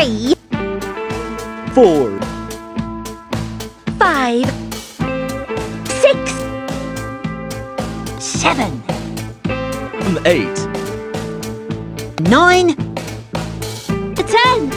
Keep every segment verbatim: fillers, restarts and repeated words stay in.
Three. Four. Five. Six. Seven. Eight. Nine. Ten.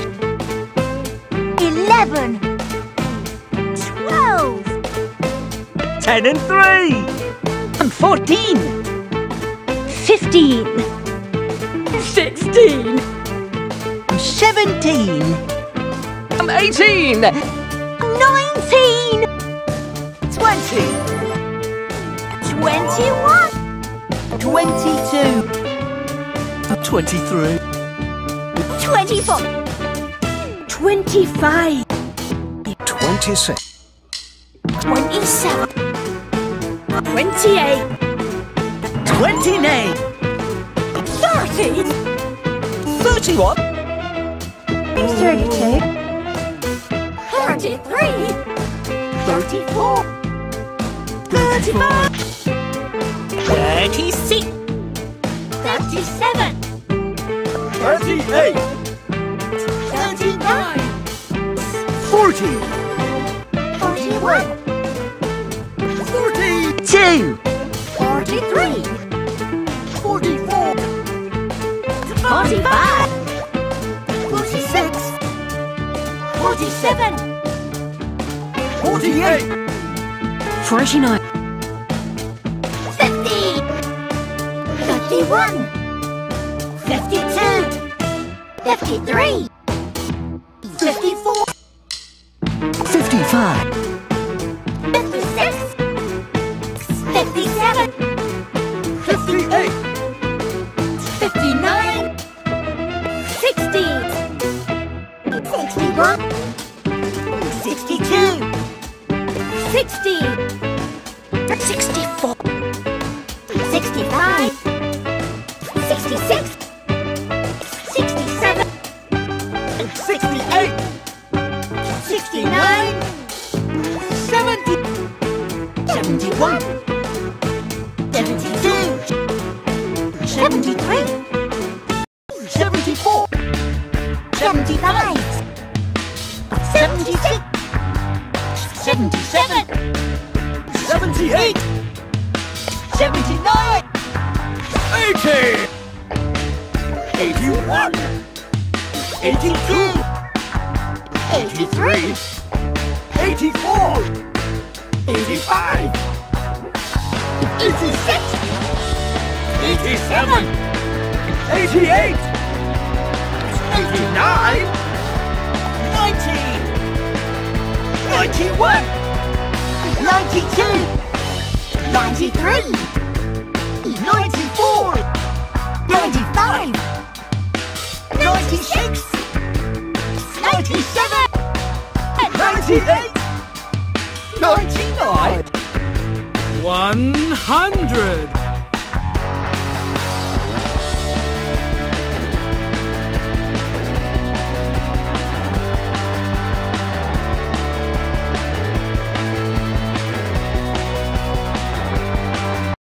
Eleven. Twelve. Ten and three. And fourteen. Fifteen. Sixteen. Seventeen. And eighteen. Nineteen. Twenty. Twenty-one. Twenty-two. Twenty-three. Twenty-four. Twenty-five. Twenty-six. Twenty-seven. Twenty-eight. Twenty-nine. Thirty. Thirty-one. Thirty-two. Thirty-three. Thirty-four. Thirty-five. Thirty-six. Thirty-seven. Thirty-eight. Thirty-nine. Forty. Forty-one. Forty-two. Forty-three. Forty-four. Forty-five. Forty-six. Forty-seven. Forty-eight. Forty-nine. Fifty. Fifty-one. Fifty-two. Fifty-three. Fifty-four. Fifty-five. Fifty-six. Fifty-seven. Fifty-eight. Fifty-nine. Sixty. Sixty-one. Sixty-two. Sixty. Sixty-four. Sixty-five. Sixty-six. Sixty-seven. Sixty-eight. Sixty-nine. Seventy. Seventy-one. Seventy-two. Seventy-three. Seventy-four. Seventy-five. Seventy-six. Seventy-seven. Seventy-eight. Seventy-nine. Eighty. Eighty-one. Eighty-two. Eighty-three. Eighty-four. Eighty-five. Eighty-six. Eighty-seven. Eighty-eight. Eighty-nine. Ninety. Ninety-one. Ninety-two. Ninety-three. Ninety-four. Ninety-five. Ninety-six. Ninety-seven. Ninety-eight. Ninety-nine. One hundred.